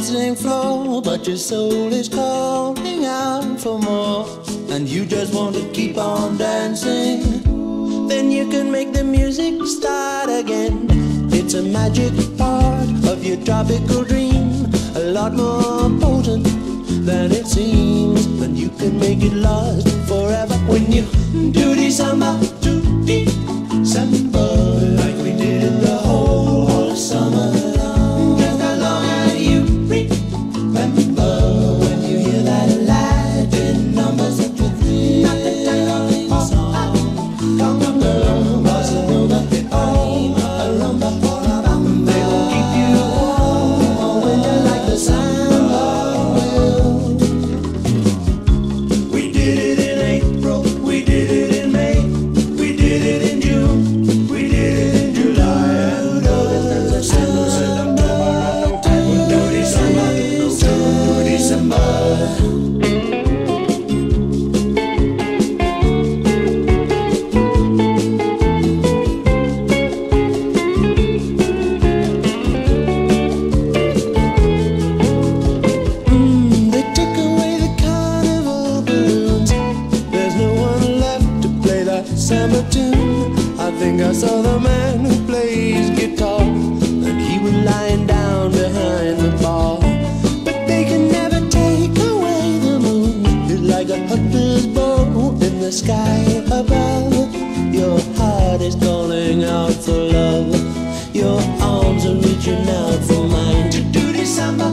dancing floor, but your soul is calling out for more, and you just want to keep on dancing. Then you can make the music start again. It's a magic part of your tropical dream, a lot more potent than it seems, and you can make it last forever when you do the samba, do the samba, like we did it the whole summer long. Just as long as you remember when you hear that Latin number such a thing, not the tango song, conga, bossa nova, oh, a rumba, they will keep you warm all winter like the samba will. We did it in April, we did it in May, we did it in June, we did it in July, and August, September, October, do December, do December. They took away the carnival balloons. There's no one left to play that samba tune. I think I saw the man who plays guitar, and he was lying down behind the bar. But they can never take away the moon. It's like a hunter's bow in the sky above. Your heart is calling out for love. Your arms are reaching out for mine to do this samba.